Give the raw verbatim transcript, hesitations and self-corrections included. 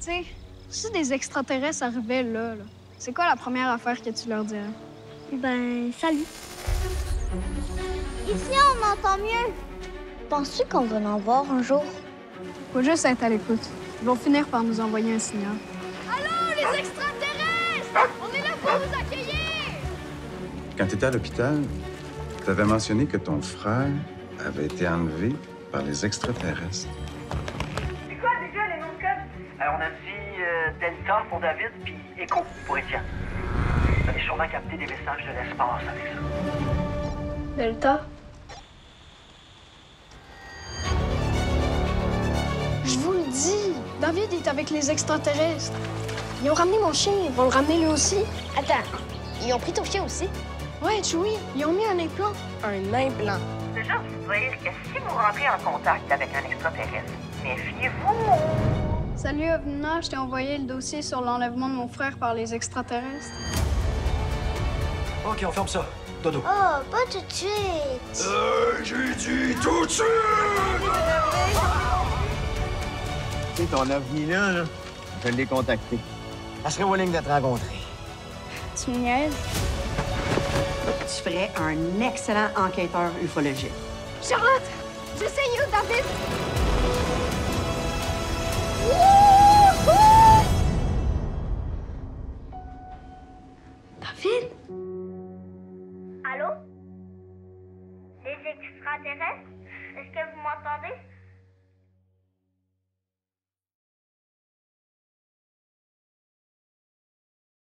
sais, si des extraterrestres arrivaient là, là c'est quoi la première affaire que tu leur dirais? Ben, salut. Ici, on m'entend mieux. Penses-tu qu'on va en voir un jour? Faut juste être à l'écoute. Ils vont finir par nous envoyer un signal. Allô, les extraterrestres! On est là pour vous accueillir! Quand tu étais à l'hôpital, tu avais mentionné que ton frère avait été enlevé par les extraterrestres. C'est quoi déjà les noms de code? Alors, on a dit euh, Delta pour David, puis Echo pour Étienne. Vous allez sûrement capter des messages de l'espace avec ça. Delta? Je vous le dis, David est avec les extraterrestres. Ils ont ramené mon chien, ils vont le ramener lui aussi. Attends, ils ont pris ton chien aussi? Ouais, Chewie, ils ont mis un implant. Un implant? C'est juste vous dire que si vous rentrez en contact avec un extraterrestre, méfiez-vous! Salut, Ovna, je t'ai envoyé le dossier sur l'enlèvement de mon frère par les extraterrestres. OK, on ferme ça. Dodo. Oh, pas tout de suite. Euh, j'ai dit tout de suite! Tu sais, ton ovni là, là, je l'ai contacté. Elle serait willing de te rencontrer. Tu me niaises? Tu ferais un excellent enquêteur ufologique. Charlotte! Je sais you, David! David? Allô? Les extraterrestres? Est-ce que vous m'entendez?